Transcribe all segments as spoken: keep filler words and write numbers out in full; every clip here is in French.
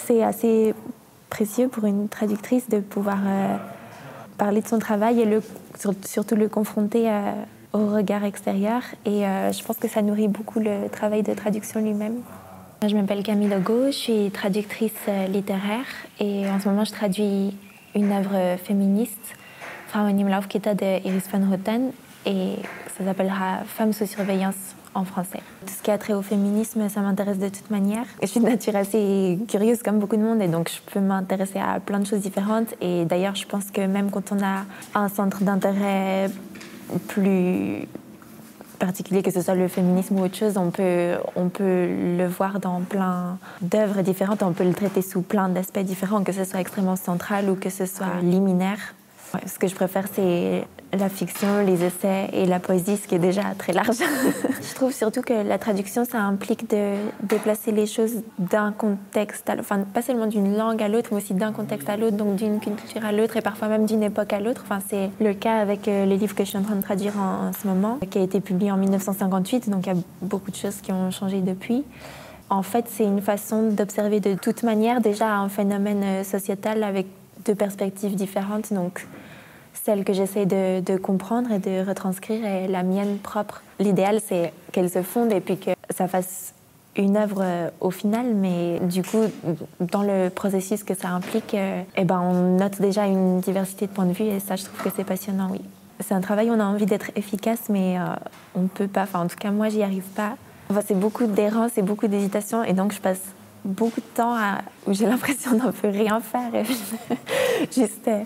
c'est assez précieux pour une traductrice de pouvoir euh, parler de son travail et le, surtout le confronter euh, au regard extérieur. Et euh, je pense que ça nourrit beaucoup le travail de traduction lui-même. Je m'appelle Camille Legault, je suis traductrice littéraire et en ce moment je traduis une œuvre féministe, Frauen im Laufgitter de Iris van Houten, et ça s'appellera Femmes sous surveillance en français. Tout ce qui a trait au féminisme, ça m'intéresse de toute manière. Je suis de nature assez curieuse comme beaucoup de monde et donc je peux m'intéresser à plein de choses différentes. Et d'ailleurs, je pense que même quand on a un centre d'intérêt plus particulier, que ce soit le féminisme ou autre chose, on peut, on peut le voir dans plein d'œuvres différentes, on peut le traiter sous plein d'aspects différents, que ce soit extrêmement central ou que ce soit liminaire. Ouais, ce que je préfère, c'est la fiction, les essais et la poésie, ce qui est déjà très large. Je trouve surtout que la traduction, ça implique de déplacer les choses d'un contexte à l'autre, enfin pas seulement d'une langue à l'autre, mais aussi d'un contexte à l'autre, donc d'une culture à l'autre et parfois même d'une époque à l'autre. Enfin, c'est le cas avec euh, le livre que je suis en train de traduire en, en ce moment, qui a été publié en mille neuf cent cinquante-huit, donc il y a beaucoup de choses qui ont changé depuis. En fait, c'est une façon d'observer de toute manière déjà un phénomène sociétal avec deux perspectives différentes, donc celle que j'essaie de, de comprendre et de retranscrire est la mienne propre. L'idéal, c'est qu'elle se fonde et puis que ça fasse une œuvre au final, mais du coup, dans le processus que ça implique, euh, eh ben, on note déjà une diversité de points de vue et ça, je trouve que c'est passionnant, oui. C'est un travail où on a envie d'être efficace, mais euh, on ne peut pas. Enfin, en tout cas, moi, j'y arrive pas. Enfin, c'est beaucoup d'errance et beaucoup d'hésitation et donc je passe beaucoup de temps à, où j'ai l'impression d'en peu rien faire et juste euh,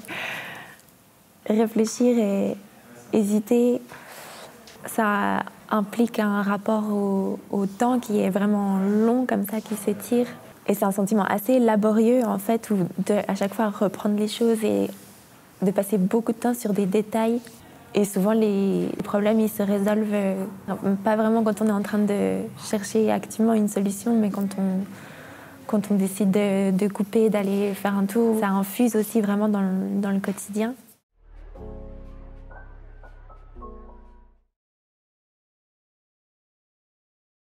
réfléchir et hésiter. Ça implique un rapport au, au temps qui est vraiment long comme ça, qui s'étire. Et c'est un sentiment assez laborieux en fait, où de à chaque fois reprendre les choses et de passer beaucoup de temps sur des détails. Et souvent les problèmes ils se résolvent euh, pas vraiment quand on est en train de chercher activement une solution, mais quand on, quand on décide de, de couper, d'aller faire un tour. Ça infuse aussi vraiment dans le, dans le quotidien.